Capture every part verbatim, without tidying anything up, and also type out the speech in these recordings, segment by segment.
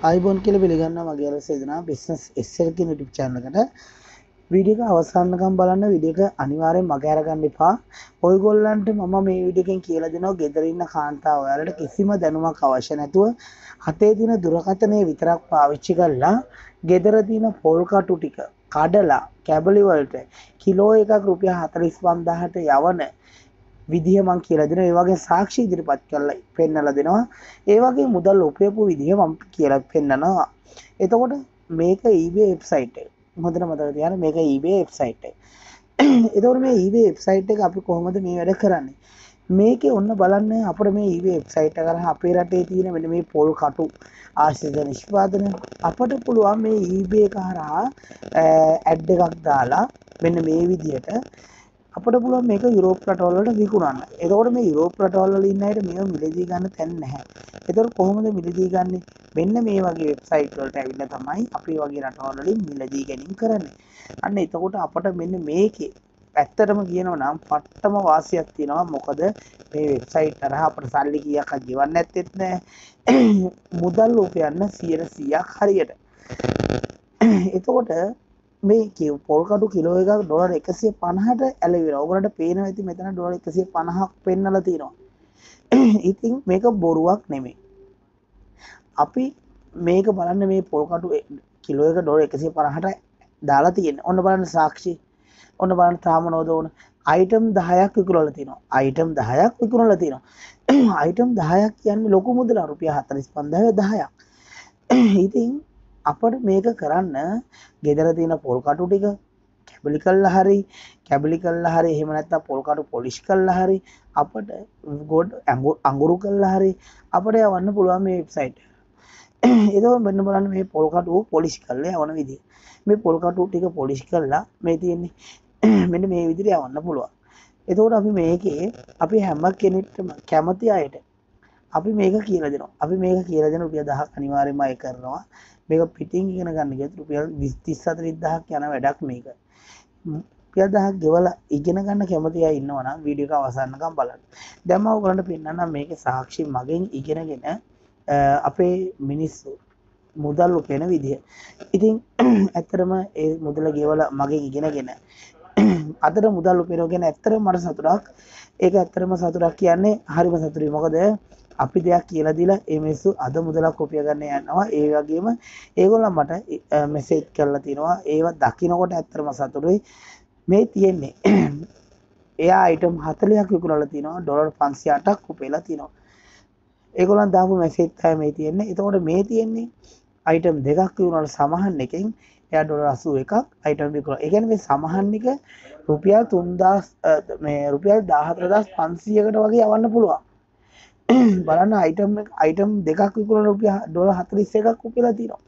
ආයිබෝන් කියලා පිළිගන්නවා මගේ අර සේදනා බිස්නස් එක්සෙල් කියන YouTube channel එකට. වීඩියෝ එක අවසානකම් බලන්න. වීඩියෝ එක අනිවාර්යෙන් මග අරගන්න එපා. ඔයගොල්ලන්ට මම මේ වීඩියෝ එකෙන් කියලා දෙනවා ගෙදර ඉන්න කාන්තාව ඔයාලට කිසිම දැනුමක් අවශ්‍ය නැතුව අතේ තියෙන දුරකථනය විතරක් පාවිච්චි කරලා ගෙදර තියෙන පොල් කටු ටික කඩලා කැබලි වලට කිලෝ එකක් රුපියල් හතළිස් පන්දාහට යවන විදිහ මම කියලා දෙනවා. ඒ වගේ සාක්ෂි ඉදිරිපත් කරලා පෙන්නලා දෙනවා. ඒ වගේ මුදල් උපයපු විදිහ මම කියලා පෙන්නනවා. එතකොට මේක eBay වෙබ්සයිට් එක. හොඳට මතක තියාගන්න මේක eBay වෙබ්සයිට් එක. එතකොට මේ eBay වෙබ්සයිට් එක අපි කොහොමද මේ වැඩ කරන්නේ? මේකේ ඔන්න බලන්න අපිට මේ eBay වෙබ්සයිට් එක කරා අපේ රටේ තියෙන මෙන්න මේ පොල් කටු ආශ්‍රිත නිෂ්පාදන අපිට පුළුවන් මේ eBay එක හරහා ඇඩ් එකක් දාලා මෙන්න මේ විදිහට අපිට පුළුවන් මේක යුරෝප් රටවල් වලට විකුණන්න. එතකොට මේ යුරෝප් රටවල් වල ඉන්න අයට මේව මිලදී ගන්න තැන් නැහැ. එතකොට කොහොමද මිලදී ගන්නෙ? මෙන්න මේ වගේ වෙබ්සයිට් වලට ඇවිල්ලා තමයි අපි වගේ රටවල් වලින් මිලදී ගැනීම කරන්නේ. අන්න එතකොට අපිට මෙන්න මේකේ ඇත්තටම කියනවා නම් පට්ටම වාසියක් තියෙනවා. මොකද මේ වෙබ්සයිට් හරහා අපිට සල්ලි කීයක් හරි ගෙවන්න නැත්තේත් නැහැ. මුදල් උපයන්න සියයට සීයක් හරියට. එතකොට මේ පොල් කටු කිලෝ එකක් ඩොලර් එකසිය පනහට ඇලවිලා. ඔයගොල්ලන්ට පේනවා ඇති මෙතන ඩොලර් එකසිය පනහක් පෙන්නලා තියෙනවා. ඉතින් මේක බොරුවක් නෙමෙයි. අපි මේක බලන්න මේ පොල් කටු කිලෝ එක ඩොලර් එකසිය පනහට දාලා තියෙන්නේ. ඔන්න බලන්න සාක්ෂි. ඔන්න බලන්න තාම නෝදෝන අයිටම් දහයක් විකුණලා තියෙනවා. අයිටම් දහයක් විකුණලා තියෙනවා. අයිටම් දහයක් කියන්නේ ලොකු මුදලක්. රුපියල් හතළිස් පන්දාහක දහයක්. ඉතින් අපට මේක කරන්න ගෙදර තියෙන පොල් කටු ටික කැබලි කළා හරි කැබලි කළා හරි එහෙම නැත්නම් පොල් කටු පොලිෂ් කළා හරි අපට ගොඩ අඟුරු කළා හරි අපට යවන්න පුළුවන් මේ වෙබ්සයිට් එක. එතකොට මෙන්න බලන්න මේ පොල් කටු පොලිෂ් කරලා යවන විදිය. මේ පොල් කටු ටික පොලිෂ් කරලා මේ තියෙන්නේ මෙන්න මේ විදිහට යවන්න පුළුවන්. එතකොට අපි මේකේ අපි හැම කෙනෙක්ටම කැමති අයට අපි මේක කියලා දෙනවා. අපි මේක කියලා දෙන රුපියල් දහයක් අනිවාර්යයෙන්ම අය කරනවා. මේක පිටින් ඉගෙන ගන්න ගියත් රුපියල් විස් තිස් හතළිස් දහයක් යන වැඩක් මේක. රුපියල් දහයක් ගෙවලා ඉගෙන ගන්න කැමති අය ඉන්නවා නම් වීඩියෝ එක අවසානකම් බලන්න. දැන් මම ඔයගලන්ට පෙන්නන්නම් මේකේ සාක්ෂි මගෙන් ඉගෙනගෙන අපේ මිනිස්සු මුදල් උපයන විදිය. ඉතින් ඇත්තටම ඒ මුදල ගෙවලා මගෙන් ඉගෙනගෙන අදට මුදල් උපයනවා කියන ඇත්තටම මට සතුටක්. ඒක ඇත්තටම සතුටක් කියන්නේ හරිම සතුටුයි. මොකද අපි දෙයක් කියලා දීලා ඒ මිනිස්සු අද මුදලක් උපය ගන්න යනවා. ඒ වගේම ඒගොල්ලෝ මට මෙසේජ් කරලා තිනවා. ඒවා දකින්නකොට ඇත්තටම සතුටුයි. මේ තියෙන්නේ එයා අයිටම් හතළිහක් විකුණලා තිනවා. ඩොලර් පන්සිය අටක් උපයලා තිනවා. ඒගොල්ලන් දාපු මෙසේජ් තමයි මේ තියෙන්නේ. එතකොට මේ තියෙන්නේ අයිටම් දෙකක් විකුණලා සමහන් එකෙන් එයා ඩොලර් අසූ එකක් අයිටම් විකුණලා. ඒ කියන්නේ මේ සමහන් එක රුපියල් තුන්දාස් මේ රුපියල් දාහතර හදාස් පන්සීයකට වගේ යවන්න පුළුවන්. බලන්න අයිටම් එක අයිටම් දෙකක් විකුණන රුපියල් ඩොලර් හතළිස් එකක් උපයලා තියෙනවා.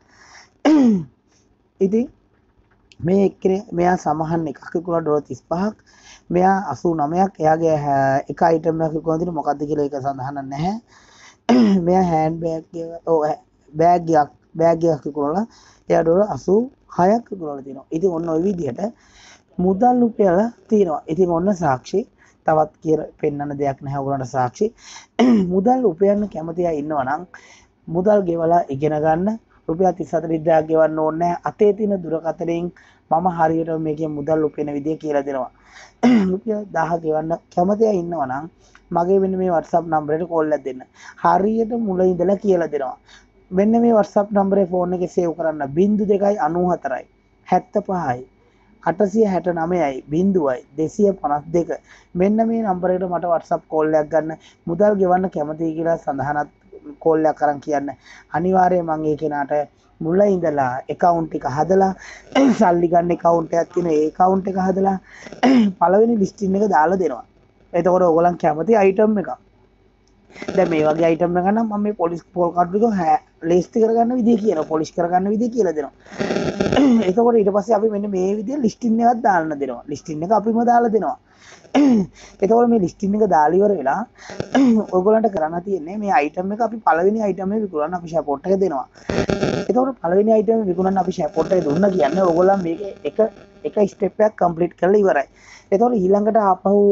ඉතින් මේ එක්කෙනේ මෙයා සමහන් එකක් විකුණලා ඩොලර් තිස් පහක් මෙයා අසූ නවයක් එයාගේ එක අයිටම් එකක් විකුණලා තියෙන මොකද්ද කියලා ඒක සඳහන් නැහැ. මෙයා හෑන්ඩ් බෑග් එක ඔව් බෑග් එකක් බෑග් එකක් විකුණලා එයා ඩොලර් අසූ හයක් විකුණලා තියෙනවා. ඉතින් ඔන්න ওই විදිහට මුදල් උපයලා තියෙනවා. ඉතින් ඔන්න සාක්ෂි තවත් කියලා පෙන්වන්න දෙයක් නැහැ ඔයගොල්ලන්ට සාක්ෂි. මුදල් උපයන්න කැමති අය ඉන්නවා නම් මුදල් ගෙවලා ඉගෙන ගන්න රුපියල් තිස් හතළිස් දහයක් ගෙවන්න ඕනේ නැහැ. අතේ තියෙන දුරකථනයෙන් මම හරියට මේකේ මුදල් උපයන විදිය කියලා දෙනවා. රුපියල් දහය ගෙවන්න කැමති අය ඉන්නවා නම් මගේ මෙන්න මේ WhatsApp නම්බරයට කෝල් එකක් දෙන්න. හරියට මුල ඉඳලා කියලා දෙනවා. මෙන්න මේ WhatsApp නම්බරේ ෆෝන් එකේ සේව් කරන්න ज़ीरो टू नौ फोर හතළිස් පහයි අටසිය හැට නවයයි බිංදුවයි දෙසිය පනස් දෙක මෙන්න මේ නම්බරයට මට WhatsApp කෝල් එකක් ගන්න. මුදල් ගෙවන්න කැමතියි කියලා සඳහනත් කෝල් එකක් කරන් කියන්න. අනිවාර්යයෙන් මම ඒ කෙනාට මුල ඉඳලා account එක හදලා සල්ලි ගන්න account එකක් තියෙන ඒ account එක හදලා පළවෙනි listing එක දාලා දෙනවා. එතකොට ඔයගොල්ලන් කැමති item එකක්. දැන් මේ වගේ item එකක් නම් මම මේ පොලිස් පොල් කට් එක ලේස්ති කරගන්න විදිය කියනවා. පොලිෂ් කරගන්න විදිය කියලා දෙනවා. එතකොට ඊට පස්සේ අපි මෙන්න මේ විදිය ලිස්ටින් එකක් දාන්න දෙනවා. ලිස්ටින් එක අපිම දාලා දෙනවා. එතකොට මේ ලිස්ටින් එක දාලා ඉවර වෙලා ඔයගොල්ලන්ට කරන්න තියෙන්නේ මේ item එක අපි පළවෙනි item එක විකුණන්න අපි සපෝට් එක දෙනවා. එතකොට පළවෙනි item එක විකුණන්න අපි සපෝට් එක දුන්නා කියන්නේ ඔයගොල්ලන් මේක එක එක ස්ටෙප් එකක් කම්ප්ලීට් කරලා ඉවරයි. එතකොට ඊළඟට ආපහු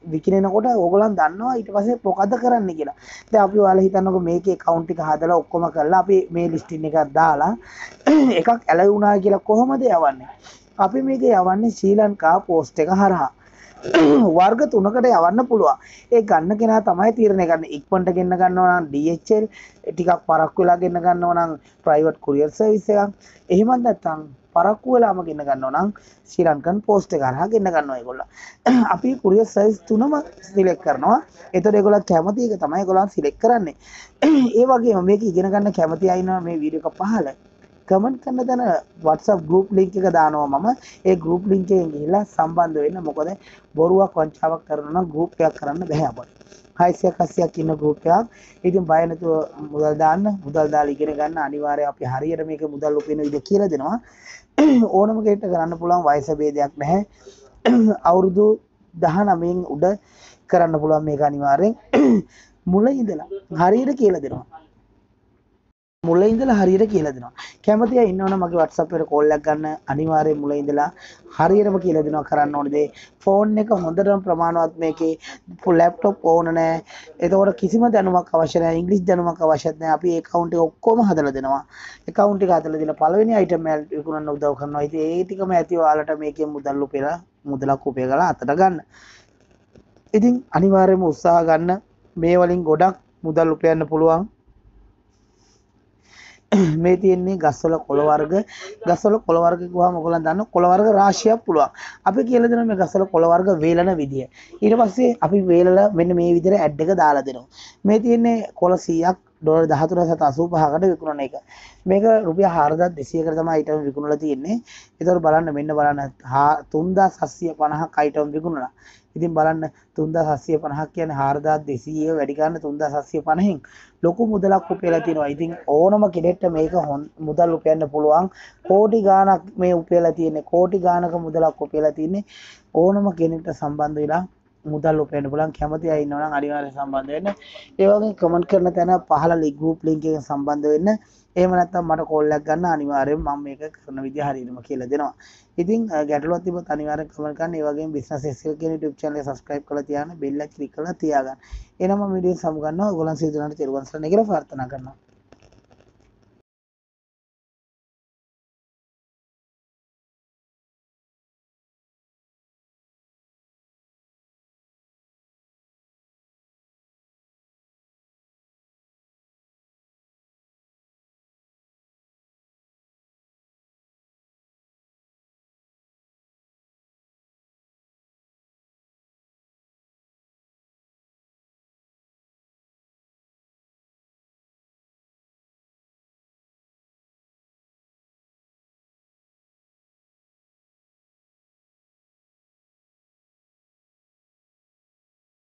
විකිනෙනකොට ඕගොල්ලන් දන්නවා ඊට පස්සේ මොකද කරන්න කියලා. දැන් අපි ඔයාලා හිතන්නකෝ මේකේ account එක හදලා ඔක්කොම කරලා අපි මේ listing එකක් දාලා එකක් ඇලයි වුණා කියලා කොහොමද යවන්නේ? අපි මේක යවන්නේ ශ්‍රී ලංකා පෝස්ට් එක හරහා. වර්ග තුනකට යවන්න පුළුවන්. ඒ ගන්න කෙනා තමයි තීරණය කරන්නේ. ඉක්මනට ගෙන්න ගන්නවා නම් D H L, ටිකක් පරක්කු වෙලා ගෙන්න ගන්නවා නම් private courier service එකක්. එහෙමත් නැත්නම් පරක්කු වෙලාම ගෙන්න ගන්නවා නම් ශ්‍රී ලංකන් පෝස්ට් එක හරහා ගෙන්න ගන්නවා ඒගොල්ලෝ. අපි courier service තුනම select කරනවා. එතකොට ඒගොල්ලෝ කැමති එක තමයි ඒගොල්ලෝ select කරන්නේ. ඒ වගේම මේක ඉගෙන ගන්න කැමති අය ඉන්නවා මේ වීඩියෝ එක පහළ කමෙන්ට් කරන තැන WhatsApp group link එක දානවා මම. ඒ group link එකෙන් ගිහිල්ලා සම්බන්ධ වෙන්න. මොකද බොරුවක් වංචාවක් කරනවා නම් group එකක් කරන්න බෑ අපට. හයසියක් අසියක් ඉන්න group එකක්. ඉතින් බය නැතුව මුදල් දාන්න. මුදල් දාලා ඉගෙන ගන්න අනිවාර්යයෙන් අපි හරියට මේක මුදල් උපයන විදිහ කියලා දෙනවා. ඕනම කෙනෙක්ට කරන්න පුළුවන් වයස ભેදයක් නැහැ. අවුරුදු දහනවයෙන් උඩ කරන්න පුළුවන් මේක අනිවාර්යෙන්. මුල ඉඳලා හරියට කියලා දෙනවා. මුල ඉඳලා හරියට කියලා දෙනවා. කැමති අය ඉන්නවනම් මගේ WhatsApp එකට කෝල් එකක් ගන්න. අනිවාර්යයෙන් මුල ඉඳලා හරියටම කියලා දෙනවා කරන්න ඕනේ දේ. ෆෝන් එක හොඳටම ප්‍රමාණවත් මේකේ ලැප්ටොප් ඕන නැහැ. එතකොට කිසිම දැනුමක් අවශ්‍ය නැහැ. ඉංග්‍රීසි දැනුමක් අවශ්‍යත් නැහැ. අපි ඒ account එක ඔක්කොම හදලා දෙනවා. account එක හදලා දීලා පළවෙනි item එක විකුණන්න උදව් කරනවා. ඉතින් ඒ ටිකම ඇති ඔයාලට මේකෙන් මුදල් උපයලා මුදලක් උපයලා අතට ගන්න. ඉතින් අනිවාර්යයෙන්ම උත්සාහ ගන්න. මේ වලින් ගොඩක් මුදල් උපයන්න පුළුවන්. මේ තියෙන්නේ ගස්වල කොළ වර්ග. ගස්වල කොළ වර්ග කිව්වම ඔයගොල්ලන් දන්නවා කොළ වර්ග රාශියක් පුළුවන්. අපි කියලා දෙනවා මේ ගස්වල කොළ වර්ග වේලන විදිය. ඊට පස්සේ අපි වේලලා මෙන්න මේ විදිහට ඇඩ් එක දාලා දෙනවා. මේ තියෙන්නේ කොළ සීයක් ඩොලර් දහතුන දශම අසූපහකට විකුණන එක. මේක රුපියල් හාරදාස් දෙසීයකට තමයි අයිටම් විකුණලා තියෙන්නේ. ඒතකොට බලන්න මෙන්න බලන්න තුන්දාස් හත්සිය පනහක් අයිටම් විකුණලා. ඉතින් බලන්න තුන්දාස් හත්සිය පනහක් කියන්නේ හාරදාස් දෙසීය වැඩි ගන්න තුන්දාස් හත්සිය පනහෙන් ලොකු මුදලක් උපයලා තියෙනවා. ඉතින් ඕනම කෙනෙක්ට මේක මුදල් උපයන්න පුළුවන්. කෝටි ගාණක් මේ උපයලා තියෙන්නේ. කෝටි ගාණක මුදලක් උපයලා තියෙන්නේ. ඕනම කෙනෙක්ට සම්බන්ධ වෙලා මුදල් උපයන්න පුළුවන්. කැමති අය ඉන්නවා නම් අනිවාර්යයෙන් සම්බන්ධ වෙන්න. ඒ වගේම කමෙන්ට් කරන තැන පහළ group link එකෙන් සම්බන්ධ වෙන්න. එහෙම නැත්නම් මට කෝල් එකක් ගන්න අනිවාර්යයෙන් මම මේක කරන විදිහ හරියටම කියලා දෙනවා. ඉතින් ගැටලුවක් තිබ්බොත් අනිවාර්යෙන් කමෙන්ට් කරන්න. ඒ වගේම business S L කියන YouTube channel එක subscribe කරලා තියාගන්න. bell එක click කරලා තියාගන්න. එනම වීඩියෝ සමු ගන්නවා. ඔයගොල්ලන් සියලු දෙනාට තෙරුවන් සරණයි කියලා ප්‍රාර්ථනා කරනවා.